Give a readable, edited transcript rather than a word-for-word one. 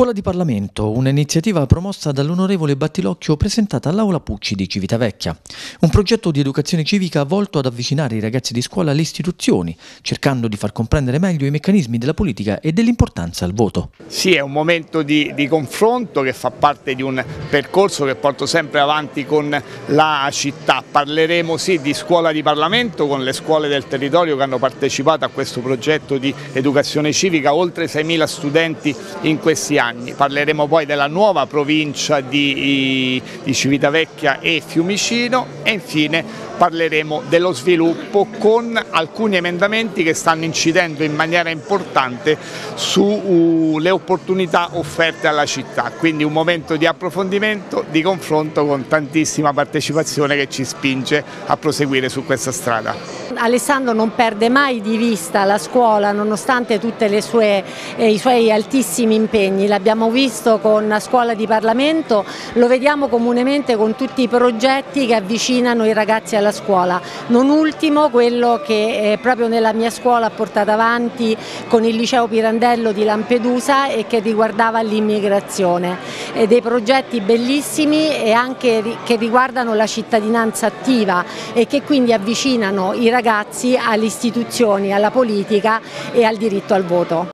Scuola di Parlamento, un'iniziativa promossa dall'onorevole Battilocchio presentata all'Aula Pucci di Civitavecchia. Un progetto di educazione civica volto ad avvicinare i ragazzi di scuola alle istituzioni, cercando di far comprendere meglio i meccanismi della politica e dell'importanza al voto. Sì, è un momento di confronto che fa parte di un percorso che porto sempre avanti con la città. Parleremo sì di Scuola di Parlamento con le scuole del territorio che hanno partecipato a questo progetto di educazione civica, oltre 6.000 studenti in questi anni. Parleremo poi della nuova provincia di Civitavecchia e Fiumicino e infine parleremo dello sviluppo con alcuni emendamenti che stanno incidendo in maniera importante sulle opportunità offerte alla città, quindi un momento di approfondimento, di confronto con tantissima partecipazione che ci spinge a proseguire su questa strada. Alessandro non perde mai di vista la scuola nonostante tutti i suoi altissimi impegni, l'abbiamo visto con la Scuola di Parlamento, lo vediamo comunemente con tutti i progetti che avvicinano i ragazzi alla scuola, non ultimo quello che proprio nella mia scuola ha portato avanti con il Liceo Pirandello di Lampedusa e che riguardava l'immigrazione, dei progetti bellissimi e anche che riguardano la cittadinanza attiva e che quindi avvicinano i ragazzi alle istituzioni, alla politica e al diritto al voto.